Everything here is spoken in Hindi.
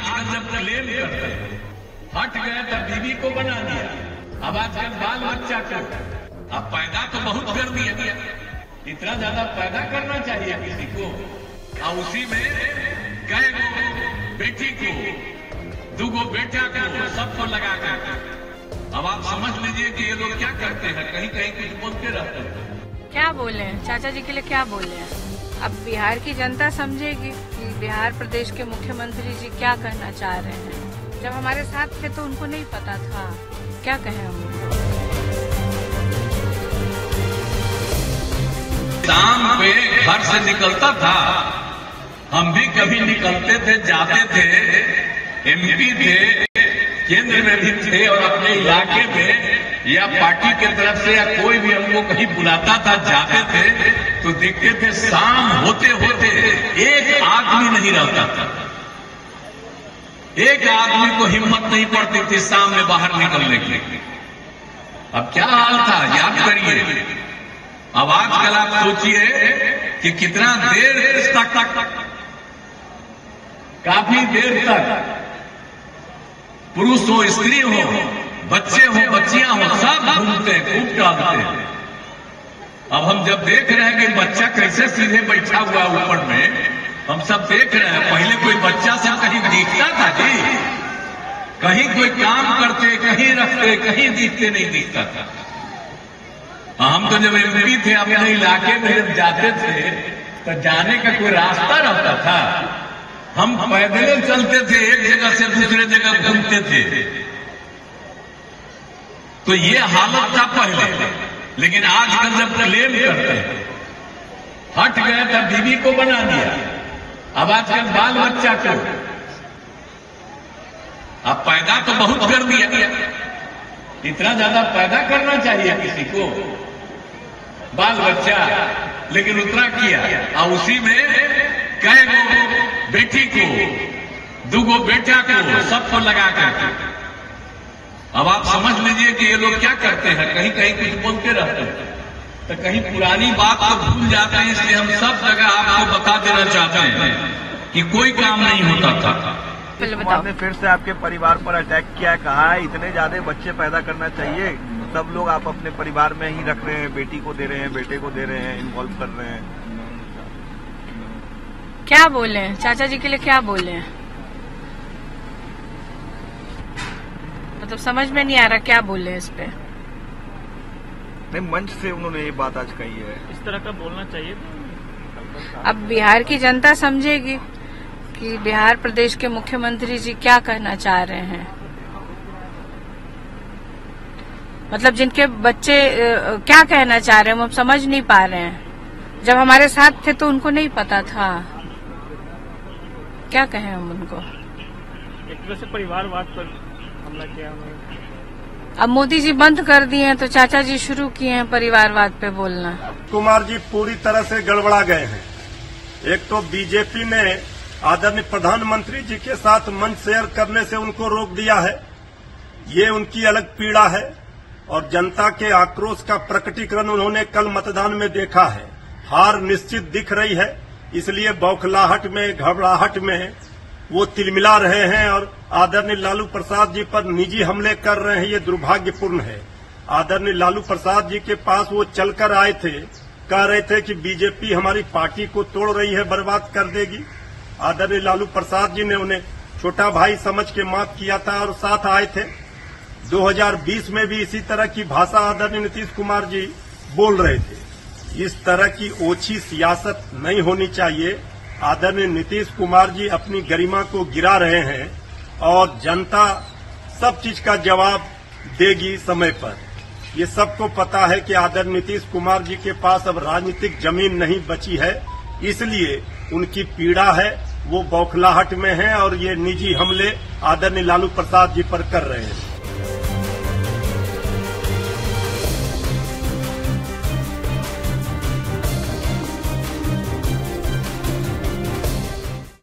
आजकल जब क्लेम करते हैं, हट गए तो बीवी को बना दिया, अब आजकल बाल बच्चा को अब पैदा तो बहुत कर दिया, इतना ज्यादा पैदा करना चाहिए किसी को, और उसी में कई बेटी को, दूगो बेटा को, सबको लगा कर। अब आप समझ लीजिए कि ये लोग क्या करते हैं, कहीं कहीं कुछ बोलते रहते हैं। क्या बोले हैं चाचा जी के लिए, क्या बोले हैं? अब बिहार की जनता समझेगी कि बिहार प्रदेश के मुख्यमंत्री जी क्या कहना चाह रहे हैं। जब हमारे साथ थे तो उनको नहीं पता था, क्या कहें हम उनको। शाम पे घर से निकलता था, हम भी कभी निकलते थे, जाते थे, एमपी थे, केंद्र में भी थे, और अपने इलाके में या पार्टी के तरफ से या कोई भी हमको कहीं बुलाता था, जाते थे तो देखते थे शाम होते होते एक आदमी नहीं रहता था, एक आदमी को हिम्मत नहीं पड़ती थी शाम में बाहर निकलने की। अब क्या हाल था याद करिए। अब आजकल आप सोचिए कि कितना देर तक, काफी देर तक पुरुष हो, स्त्री हो, बच्चे हो, बच्चियां हो, सब घूमते हैं, खूब टहलते हैं। अब हम जब देख रहे हैं कि बच्चा कैसे सीधे बैठा हुआ ऊपर में, हम सब देख रहे हैं। पहले कोई बच्चा सब कहीं दिखता था जी, कहीं कोई काम करते, कहीं रखते, कहीं दिखते नहीं दिखता था। हम तो जब एमपी थे, अपने इलाके में जब जाते थे तो जाने का कोई रास्ता रहता था, हम पैदल चलते थे, एक जगह से दूसरे जगह घूमते थे। तो ये हालत था पहले, लेकिन आजकल जब क्लेम करते हैं, हट गए तो बीवी को बना दिया, अब आजकल बाल बच्चा को अब पैदा तो बहुत कर दिया, इतना ज्यादा पैदा करना चाहिए किसी को, बाल बच्चा, लेकिन उतना किया, और उसी में कई बेटी को, दूगो बेटा को, सबको लगा कर। अब आप समझ लीजिए कि ये लोग क्या करते हैं, कहीं कहीं कुछ बोलते रहते हैं, तो कहीं पुरानी बात को भूल जाते हैं। इसलिए हम सब जगह आपको बता देना चाहते हैं कि कोई काम नहीं होता था। आपने फिर से आपके परिवार पर अटैक किया, कहा है इतने ज्यादा बच्चे पैदा करना चाहिए, सब लोग आप अपने परिवार में ही रख रहे हैं, बेटी को दे रहे हैं, बेटे को दे रहे हैं, इन्वॉल्व कर रहे हैं। क्या बोले हैं चाचा जी के लिए, क्या बोले हैं? मतलब समझ में नहीं आ रहा क्या बोले इस पे। नहीं, मंच से उन्होंने ये बात आज कही है, इस तरह का बोलना चाहिए। अब बिहार की जनता समझेगी कि बिहार प्रदेश के मुख्यमंत्री जी क्या कहना चाह रहे हैं। मतलब जिनके बच्चे क्या कहना चाह रहे हैं, हम समझ नहीं पा रहे हैं। जब हमारे साथ थे तो उनको नहीं पता था, क्या कहें हम उनको। एक तरह से परिवारवाद पर हमला किया उन्होंने। अब मोदी जी बंद कर दिए हैं तो चाचा जी शुरू किए हैं परिवारवाद पे बोलना। कुमार जी पूरी तरह से गड़बड़ा गए हैं। एक तो बीजेपी ने आदरणीय प्रधानमंत्री जी के साथ मंच शेयर करने से उनको रोक दिया है, ये उनकी अलग पीड़ा है, और जनता के आक्रोश का प्रकटीकरण उन्होंने कल मतदान में देखा है। हार निश्चित दिख रही है, इसलिए बौखलाहट में, घबराहट में वो तिलमिला रहे हैं और आदरणीय लालू प्रसाद जी पर निजी हमले कर रहे हैं। ये दुर्भाग्यपूर्ण है। आदरणीय लालू प्रसाद जी के पास वो चलकर आए थे, कह रहे थे कि बीजेपी हमारी पार्टी को तोड़ रही है, बर्बाद कर देगी। आदरणीय लालू प्रसाद जी ने उन्हें छोटा भाई समझ के माफ किया था और साथ आए थे। 2020 में भी इसी तरह की भाषा आदरणीय नीतीश कुमार जी बोल रहे थे। इस तरह की ओछी सियासत नहीं होनी चाहिए। आदरणीय नीतीश कुमार जी अपनी गरिमा को गिरा रहे हैं और जनता सब चीज का जवाब देगी समय पर। ये सबको पता है कि आदरणीय नीतीश कुमार जी के पास अब राजनीतिक जमीन नहीं बची है, इसलिए उनकी पीड़ा है, वो बौखलाहट में है और ये निजी हमले आदरणीय लालू प्रसाद जी पर कर रहे हैं।